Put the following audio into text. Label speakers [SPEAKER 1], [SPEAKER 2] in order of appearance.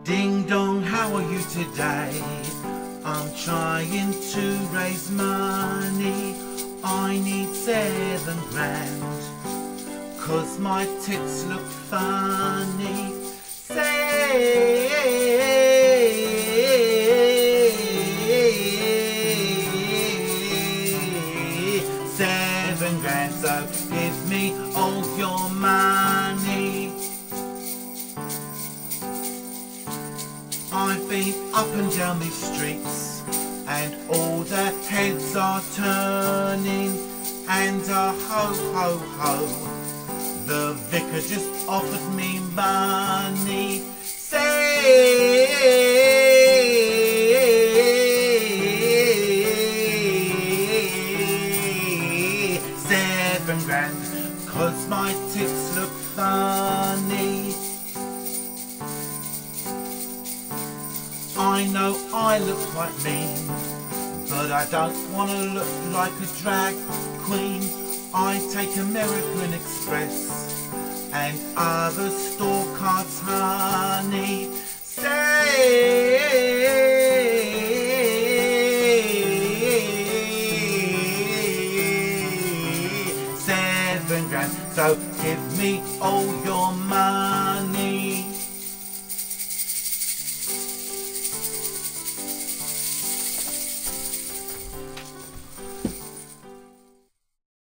[SPEAKER 1] Ding dong, how are you today? I'm trying to raise money. I need 7 grand, 'cause my tits look funny. 7 grand, so give me all your money. I've been up and down these streets, and all the heads are turning, and ho ho ho, the vicar just offered me money. 7 grand, 'cause my tits look funny. I know I look quite mean, but I don't want to look like a drag queen. I take American Express and other store cards, honey. 7 grand, so give me all your money.